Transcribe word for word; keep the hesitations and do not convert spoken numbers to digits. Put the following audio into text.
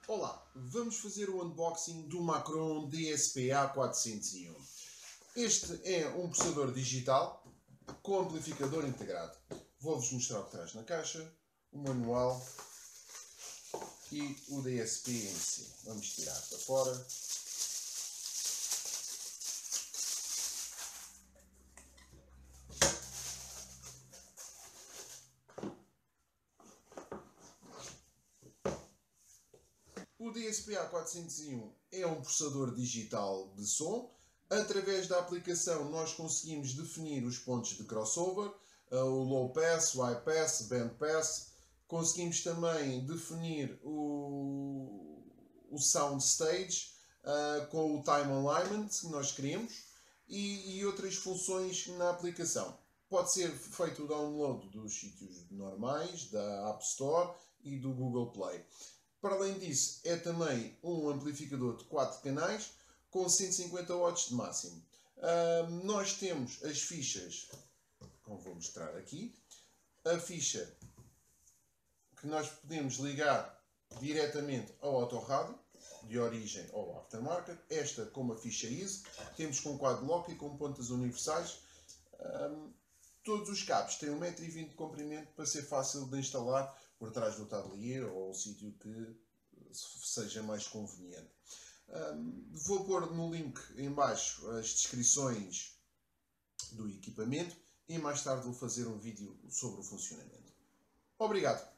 Olá, vamos fazer o unboxing do Macron D S P A quatrocentos e um. Este é um processador digital com amplificador integrado. Vou-vos mostrar o que traz na caixa, o manual e o D S P em si. Vamos tirar para fora. O D S P A quatrocentos e um é um processador digital de som. Através da aplicação nós conseguimos definir os pontos de crossover, o low pass, o high pass, band pass. Conseguimos também definir o, o sound stage uh, com o time alignment que nós queremos e, e outras funções na aplicação. Pode ser feito o download dos sítios normais, da App Store e do Google Play. Para além disso, é também um amplificador de quatro canais com cento e cinquenta watts de máximo. Uh, nós temos as fichas, como vou mostrar aqui, a ficha que nós podemos ligar diretamente ao autorrádio, de origem ou aftermarket. Esta com uma ficha Easy, temos com quad lock e com pontas universais. Um, todos os cabos têm um metro e vinte de comprimento para ser fácil de instalar por trás do tablier ou o sítio que seja mais conveniente. Um, vou pôr no link em baixo as descrições do equipamento e mais tarde vou fazer um vídeo sobre o funcionamento. Obrigado!